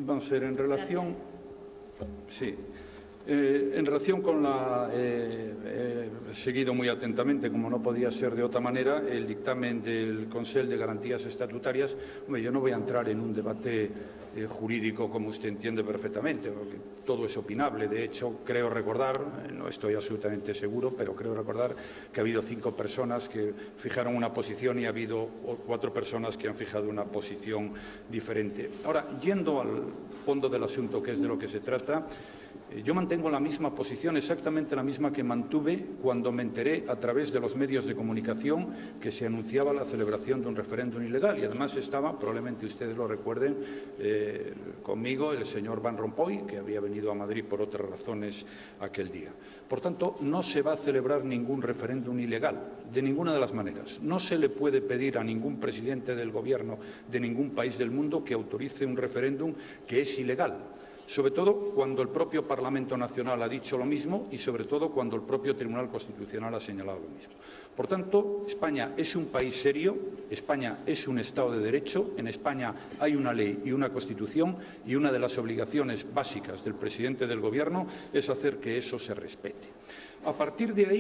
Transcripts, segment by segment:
Vamos a ver, en relación... Sí. En relación con la... he seguido muy atentamente, como no podía ser de otra manera, el dictamen del Consell de Garantías Estatutarias. Hombre, yo no voy a entrar en un debate jurídico, como usted entiende perfectamente, porque todo es opinable. De hecho, creo recordar, no estoy absolutamente seguro, pero creo recordar que ha habido 5 personas que fijaron una posición y ha habido 4 personas que han fijado una posición diferente. Ahora, yendo al fondo del asunto, que es de lo que se trata, yo mantengo la misma posición, exactamente la misma que mantuve cuando me enteré a través de los medios de comunicación que se anunciaba la celebración de un referéndum ilegal. Y además estaba, probablemente ustedes lo recuerden, conmigo el señor Van Rompuy, que había venido a Madrid por otras razones aquel día. Por tanto, no se va a celebrar ningún referéndum ilegal, de ninguna de las maneras. No se le puede pedir a ningún presidente del Gobierno de ningún país del mundo que autorice un referéndum que es ilegal. Sobre todo cuando el propio Parlamento Nacional ha dicho lo mismo y sobre todo cuando el propio Tribunal Constitucional ha señalado lo mismo. Por tanto, España es un país serio, España es un Estado de Derecho, en España hay una ley y una Constitución y una de las obligaciones básicas del presidente del Gobierno es hacer que eso se respete. A partir de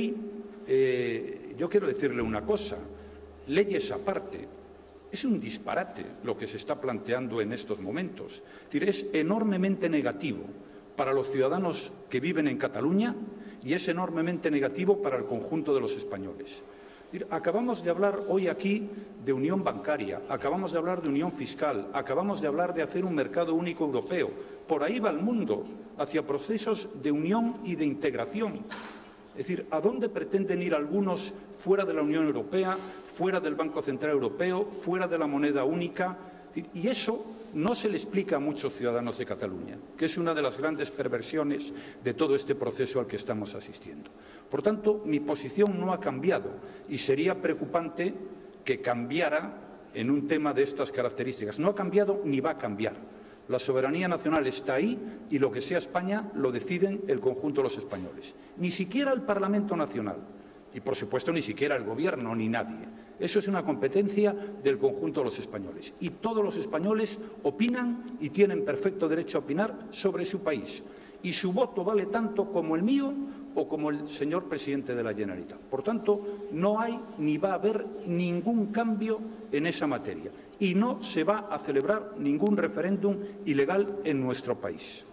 ahí, yo quiero decirle una cosa, leyes aparte. Es un disparate lo que se está planteando en estos momentos. Es decir, es enormemente negativo para los ciudadanos que viven en Cataluña y es enormemente negativo para el conjunto de los españoles. Es decir, acabamos de hablar hoy aquí de unión bancaria, acabamos de hablar de unión fiscal, acabamos de hablar de hacer un mercado único europeo. Por ahí va el mundo, hacia procesos de unión y de integración. Es decir, ¿a dónde pretenden ir algunos fuera de la Unión Europea, fuera del Banco Central Europeo, fuera de la moneda única? Y eso no se le explica a muchos ciudadanos de Cataluña, que es una de las grandes perversiones de todo este proceso al que estamos asistiendo. Por tanto, mi posición no ha cambiado y sería preocupante que cambiara en un tema de estas características. No ha cambiado ni va a cambiar. La soberanía nacional está ahí y lo que sea España lo deciden el conjunto de los españoles. Ni siquiera el Parlamento Nacional y, por supuesto, ni siquiera el Gobierno ni nadie. Eso es una competencia del conjunto de los españoles. Y todos los españoles opinan y tienen perfecto derecho a opinar sobre su país. Y su voto vale tanto como el mío o como el señor presidente de la Generalitat. Por tanto, no hay ni va a haber ningún cambio en esa materia. Y no se va a celebrar ningún referéndum ilegal en nuestro país.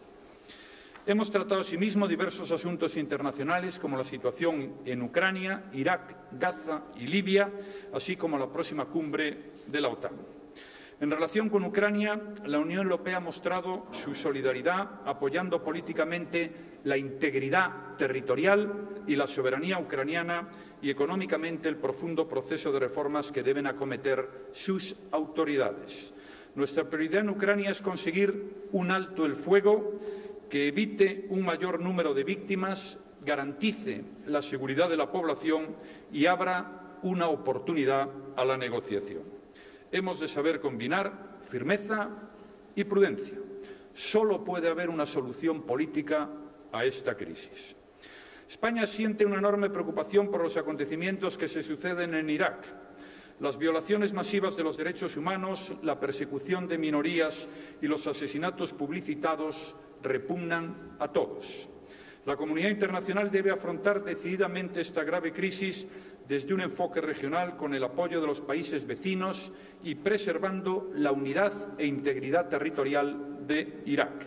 Hemos tratado asimismo diversos asuntos internacionales como la situación en Ucrania, Irak, Gaza y Libia, así como la próxima cumbre de la OTAN. En relación con Ucrania, la Unión Europea ha mostrado su solidaridad apoyando políticamente la integridad territorial y la soberanía ucraniana y económicamente el profundo proceso de reformas que deben acometer sus autoridades. Nuestra prioridad en Ucrania es conseguir un alto el fuego que evite un mayor número de víctimas, garantice la seguridad de la población y abra una oportunidad a la negociación. Hemos de saber combinar firmeza y prudencia. Solo puede haber una solución política a esta crisis. España siente una enorme preocupación por los acontecimientos que se suceden en Irak. Las violaciones masivas de los derechos humanos, la persecución de minorías y los asesinatos publicitados repugnan a todos. La comunidad internacional debe afrontar decididamente esta grave crisis desde un enfoque regional con el apoyo de los países vecinos y preservando la unidad e integridad territorial de Irak.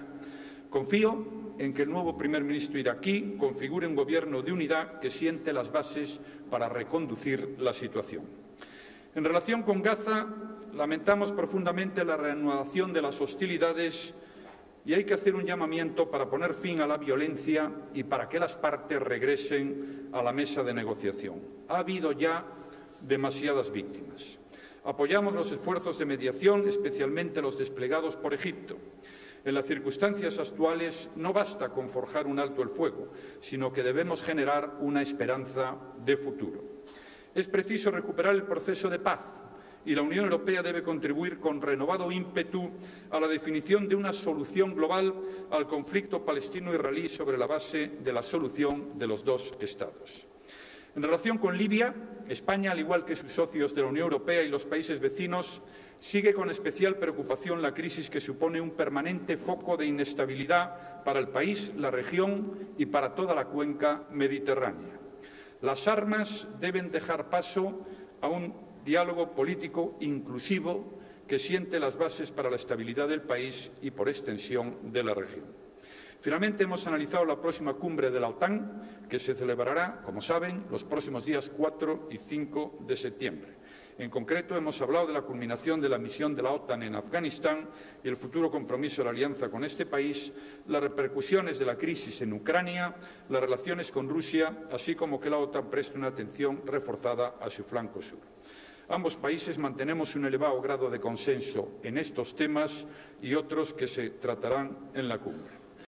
Confío en que el nuevo primer ministro iraquí configure un gobierno de unidad que siente las bases para reconducir la situación. En relación con Gaza, lamentamos profundamente la reanudación de las hostilidades y hay que hacer un llamamiento para poner fin a la violencia y para que las partes regresen a la mesa de negociación. Ha habido ya demasiadas víctimas. Apoyamos los esfuerzos de mediación, especialmente los desplegados por Egipto. En las circunstancias actuales no basta con forjar un alto el fuego, sino que debemos generar una esperanza de futuro. Es preciso recuperar el proceso de paz y la Unión Europea debe contribuir con renovado ímpetu a la definición de una solución global al conflicto palestino-israelí sobre la base de la solución de los dos Estados. En relación con Libia, España, al igual que sus socios de la Unión Europea y los países vecinos, Sigue con especial preocupación la crisis que supone un permanente foco de inestabilidad para el país, la región y para toda la cuenca mediterránea. Las armas deben dejar paso a un diálogo político inclusivo que siente las bases para la estabilidad del país y, por extensión, de la región. Finalmente, hemos analizado la próxima cumbre de la OTAN, que se celebrará, como saben, los próximos días 4 y 5 de septiembre. En concreto, hemos hablado de la culminación de la misión de la OTAN en Afganistán y el futuro compromiso de la alianza con este país, las repercusiones de la crisis en Ucrania, las relaciones con Rusia, así como que la OTAN preste una atención reforzada a su flanco sur. Ambos países mantenemos un elevado grado de consenso en estos temas y otros que se tratarán en la cumbre.